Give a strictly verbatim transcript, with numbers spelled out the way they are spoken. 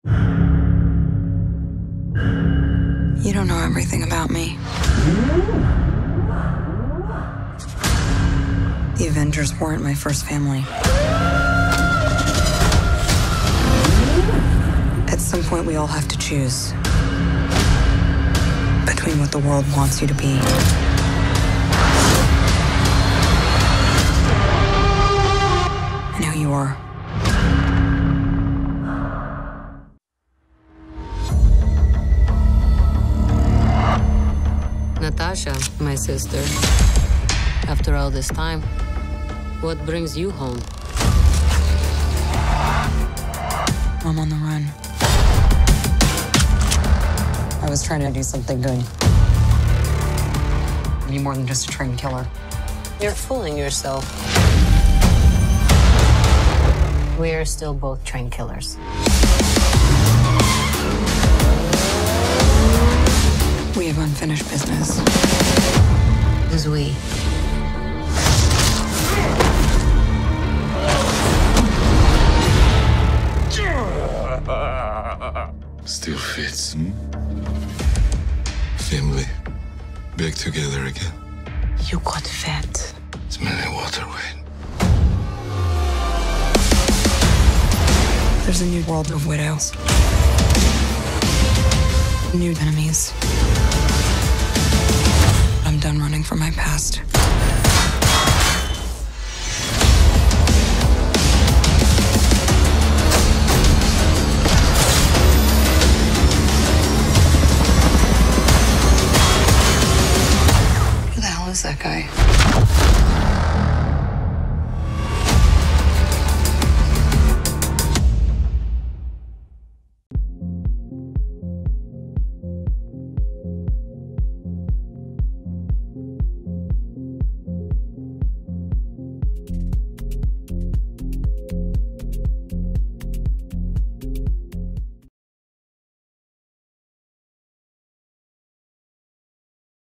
You don't know everything about me. The Avengers weren't my first family. At some point, we all have to choose between what the world wants you to be and who you are. Natasha, my sister. After all this time, what brings you home? I'm on the run. I was trying to do something good. Be more than just a trained killer. You're fooling yourself. We're still both trained killers. We have unfinished business. Who's we? Still fits, hmm? Family, back together again. You got fat. Smelling water, Wayne. There's a new world of widows. New enemies. I'm done running from my past.